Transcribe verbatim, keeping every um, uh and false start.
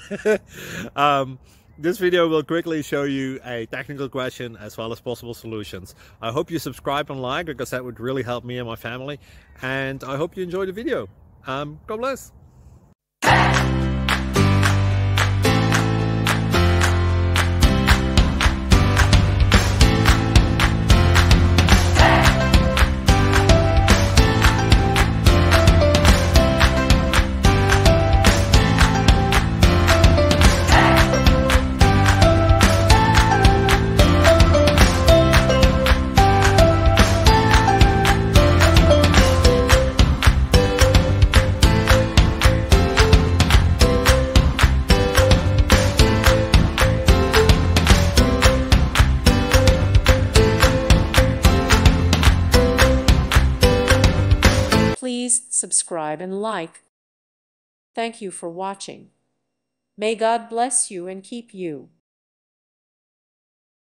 um, this video will quickly show you a technical question as well as possible solutions. I hope you subscribe and like, because that would really help me and my family. And I hope you enjoy the video. Um, God bless. Please subscribe and like. Thank you for watching. May God bless you and keep you.